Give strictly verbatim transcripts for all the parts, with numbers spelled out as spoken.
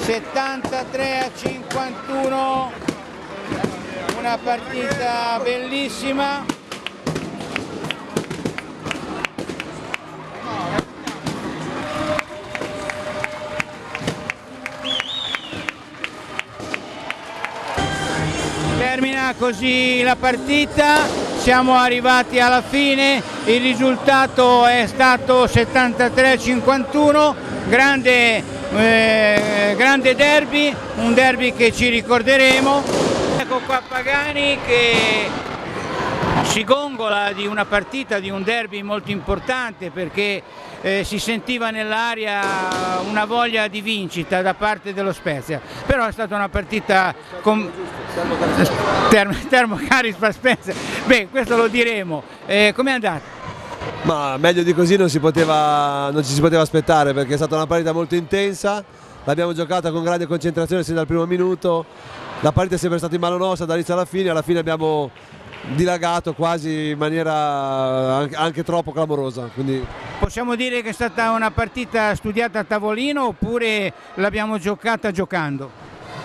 settantatré a cinquantuno, una partita bellissima. Termina così la partita, siamo arrivati alla fine, il risultato è stato settantatré a cinquantuno, grande, eh, grande derby, un derby che ci ricorderemo. Ecco qua Pagani che si gongola di una partita, di un derby molto importante, perché eh, si sentiva nell'aria una voglia di vincita da parte dello Spezia, però è stata una partita con Termo Carispa Spezia. Beh, questo lo diremo. Eh, com'è andata? Ma meglio di così non, si poteva, non ci si poteva aspettare, perché è stata una partita molto intensa, l'abbiamo giocata con grande concentrazione sin dal primo minuto, la partita è sempre stata in mano nostra dall'inizio alla fine, alla fine abbiamo dilagato quasi in maniera anche, anche troppo clamorosa. Quindi... Possiamo dire che è stata una partita studiata a tavolino oppure l'abbiamo giocata giocando?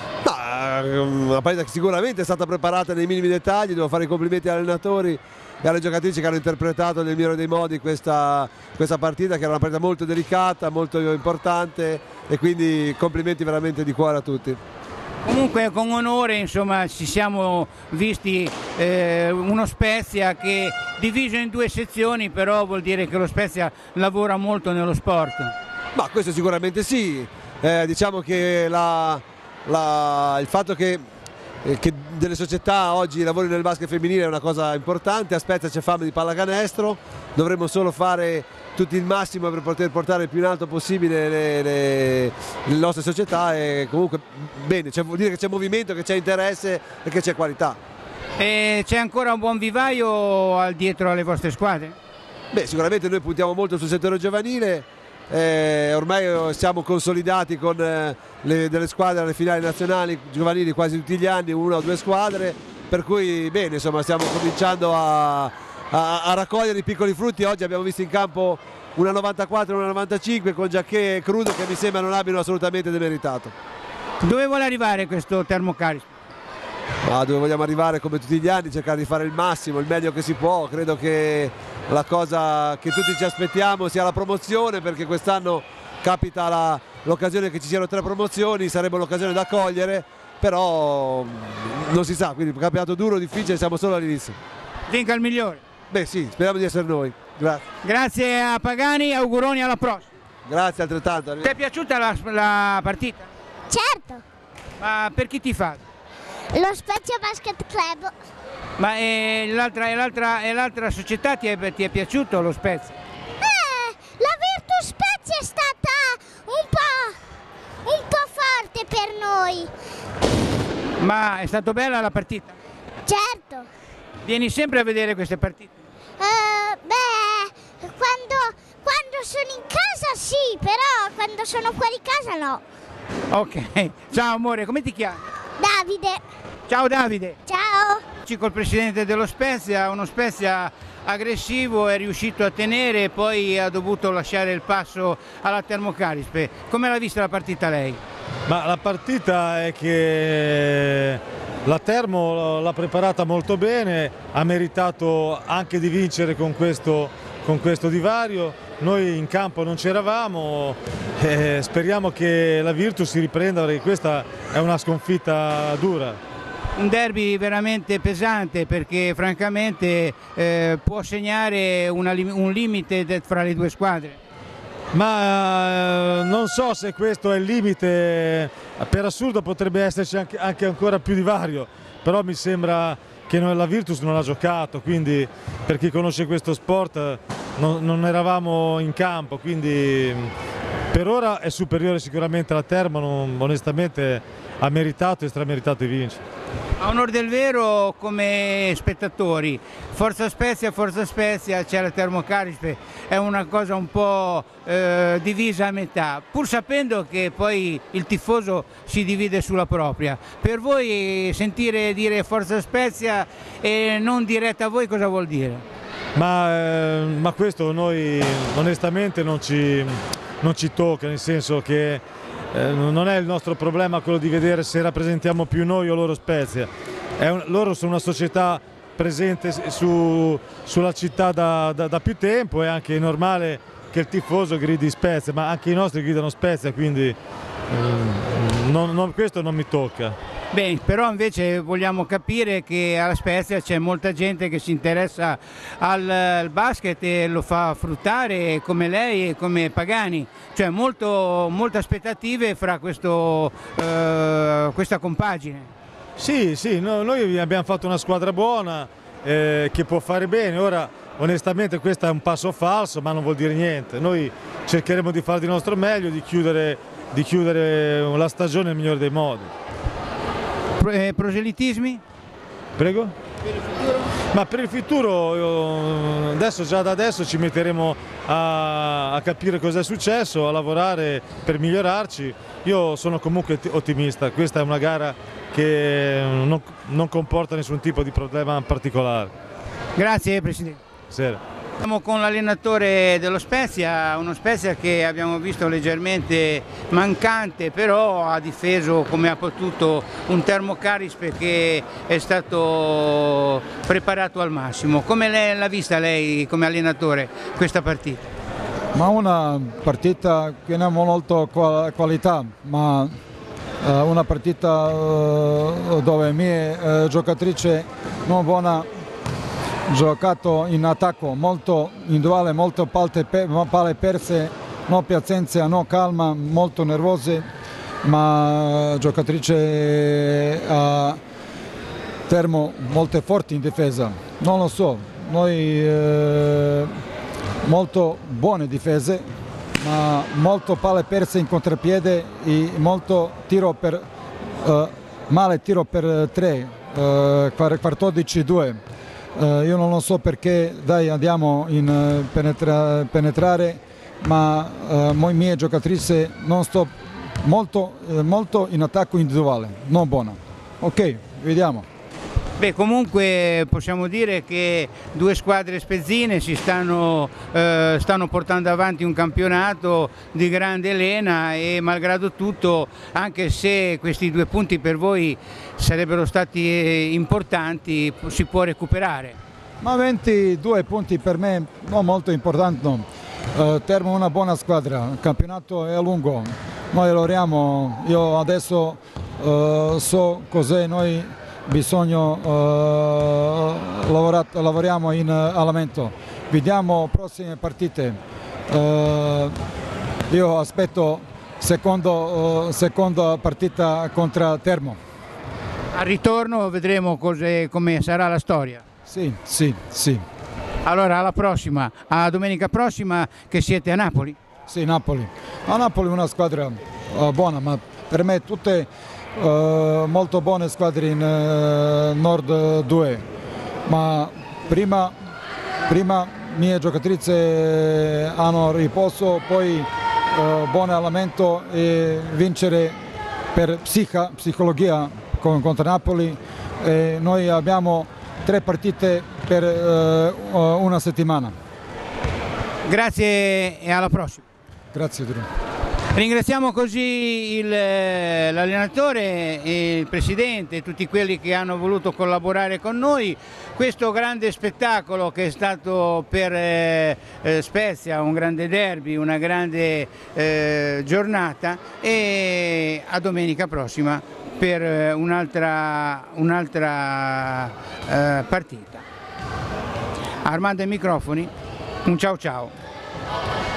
No, una partita che sicuramente è stata preparata nei minimi dettagli, devo fare i complimenti agli allenatori e alle giocatrici che hanno interpretato nel migliore dei modi questa, questa partita, che era una partita molto delicata, molto importante, e quindi complimenti veramente di cuore a tutti. Comunque con onore, insomma, ci siamo visti eh, uno Spezia che diviso in due sezioni, però vuol dire che lo Spezia lavora molto nello sport. Ma questo sicuramente sì, eh, diciamo che la, la, il fatto che, eh, che delle società oggi lavorino nel basket femminile è una cosa importante. A Spezia c'è fame di pallacanestro, dovremmo solo fare tutti il massimo per poter portare il più in alto possibile le, le, le nostre società, e comunque bene, vuol dire che c'è movimento, che c'è interesse e che c'è qualità. E c'è ancora un buon vivaio dietro alle vostre squadre? Beh, sicuramente noi puntiamo molto sul settore giovanile, eh, ormai siamo consolidati con eh, le, delle squadre alle finali nazionali giovanili quasi tutti gli anni, una o due squadre, per cui bene, insomma, stiamo cominciando a A, a raccogliere i piccoli frutti. Oggi abbiamo visto in campo una novantaquattro e una novantacinque con Giacché e Crudo, che mi sembra non abbiano assolutamente demeritato. Dove vuole arrivare questo Termo Carispa? Ma dove vogliamo arrivare, come tutti gli anni, cercare di fare il massimo, il meglio che si può. Credo che la cosa che tutti ci aspettiamo sia la promozione, perché quest'anno capita l'occasione che ci siano tre promozioni, sarebbe l'occasione da cogliere, però non si sa, quindi un campionato duro, difficile, siamo solo all'inizio. Vinca il migliore. Beh sì, speriamo di essere noi. Grazie. Grazie a Pagani, auguroni alla prossima. Grazie altrettanto. Ti è piaciuta la, la partita? Certo. Ma per chi ti fa? Lo Spezia Basket Club. Ma l'altra società ti è, ti è piaciuto lo Spezia? Eh, la Virtus Spezia è stata un po', un po' forte per noi. Ma è stata bella la partita? Certo. Vieni sempre a vedere queste partite? Uh, beh, quando, quando sono in casa sì, però quando sono fuori casa no. Ok, ciao amore, come ti chiami? Davide. Ciao Davide. Ciao. Col presidente dello Spezia, uno Spezia aggressivo, è riuscito a tenere e poi ha dovuto lasciare il passo alla Termo Carispa. Come l'ha vista la partita lei? Ma la partita è che la Termo l'ha preparata molto bene, ha meritato anche di vincere con questo, con questo divario. Noi in campo non c'eravamo, eh, speriamo che la Virtus si riprenda, perché questa è una sconfitta dura. Un derby veramente pesante, perché francamente eh, può segnare una, un limite fra le due squadre. Ma eh, non so se questo è il limite, per assurdo potrebbe esserci anche, anche ancora più divario, però mi sembra che noi, la Virtus non ha giocato, quindi per chi conosce questo sport non, non eravamo in campo, quindi per ora è superiore sicuramente alla Termo, non, onestamente ha meritato e strameritato di vincere. A onor del vero, come spettatori, Forza Spezia, Forza Spezia, c'è la Termo Carispa, è una cosa un po' eh, divisa a metà, pur sapendo che poi il tifoso si divide sulla propria. Per voi sentire dire Forza Spezia e non diretta a voi cosa vuol dire? Ma, eh, ma questo noi onestamente non ci, non ci tocca, nel senso che eh, non è il nostro problema quello di vedere se rappresentiamo più noi o loro Spezia. È un, loro sono una società presente su, sulla città da, da, da più tempo, è anche normale che il tifoso gridi Spezia, ma anche i nostri gridano Spezia, quindi eh, non, non, questo non mi tocca. Beh, però invece vogliamo capire che alla Spezia c'è molta gente che si interessa al, al basket e lo fa fruttare come lei e come Pagani, cioè molto, molte aspettative fra questo, eh, questa compagine. Sì, sì, no, noi abbiamo fatto una squadra buona eh, che può fare bene, ora onestamente questo è un passo falso ma non vuol dire niente, noi cercheremo di fare di nostro meglio, di chiudere, di chiudere la stagione nel migliore dei modi. Proselitismi? Prego? Per il futuro? Ma per il futuro, adesso, già da adesso ci metteremo a, a capire cosa è successo, a lavorare per migliorarci. Io sono comunque ottimista, questa è una gara che non, non comporta nessun tipo di problema particolare. Grazie Presidente. Sera. Siamo con l'allenatore dello Spezia, uno Spezia che abbiamo visto leggermente mancante, però ha difeso come ha potuto un Termocarispe che è stato preparato al massimo. Come l'ha vista lei come allenatore questa partita? Ma una partita che non ha molto qualità, ma una partita dove mie giocatrici non buona giocato in attacco, molto individuale, molto palle perse, no piacenza, no calma, molto nervose, ma giocatrice a Termo molto forti in difesa. Non lo so, noi eh, molto buone difese, ma molto palle perse in contropiede e molto tiro per eh, male tiro per tre, eh, quattordici due. Uh, io non lo so perché dai andiamo in uh, penetra penetrare, ma uh, le mie giocatrici non sto molto, uh, molto in attacco individuale, non buona. Ok, vediamo. Beh, comunque possiamo dire che due squadre spezzine si stanno, eh, stanno portando avanti un campionato di grande lena e malgrado tutto, anche se questi due punti per voi sarebbero stati importanti, si può recuperare. Ma ventidue punti per me non molto importanti. No. Uh, Termo è una buona squadra, il campionato è lungo, noi lavoriamo, io adesso uh, so cos'è noi. Bisogna uh, lavorare, lavoriamo in uh, allenamento, vediamo prossime partite. Uh, io aspetto secondo, uh, seconda partita contro Termo. Al ritorno vedremo come sarà la storia. Sì, sì, sì. Allora alla prossima, a domenica prossima che siete a Napoli? Sì, Napoli. A Napoli è una squadra uh, buona, ma per me tutte Uh, molto buone squadre in uh, Nord due, ma prima, prima mie giocatrici hanno riposo, poi uh, buon allenamento e vincere per psica, psicologia con, contro Napoli. E noi abbiamo tre partite per uh, una settimana. Grazie e alla prossima. Grazie Bruno. Ringraziamo così l'allenatore, il presidente e tutti quelli che hanno voluto collaborare con noi. Questo grande spettacolo che è stato per eh, Spezia un grande derby, una grande eh, giornata, e a domenica prossima per un'altra un'altra eh, partita. Armando ai microfoni, un ciao ciao.